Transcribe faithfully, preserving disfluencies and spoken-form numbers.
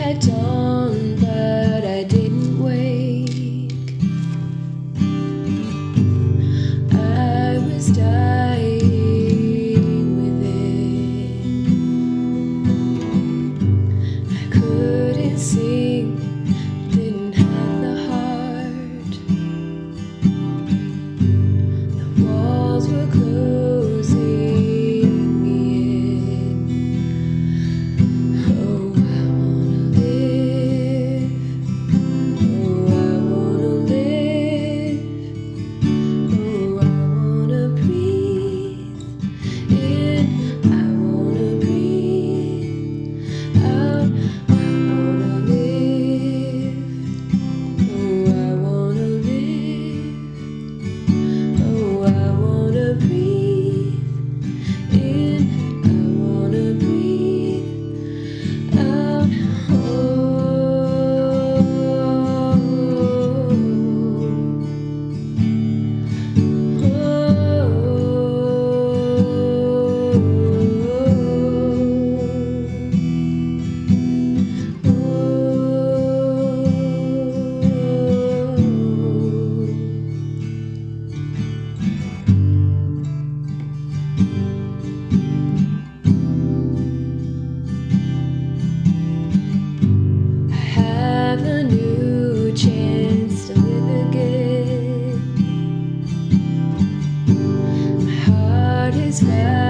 at dawn, but I didn't wake. I was dying within. I couldn't sing, didn't have the heart. The walls were closing me in. Oh, I wanna live. Oh, I wanna live. Oh, I wanna breathe in. I wanna breathe out. I wanna live. Oh, I wanna live. Oh, I wanna breathe in. I wanna breathe out. Oh, I have a new chance to live again. My heart is fast.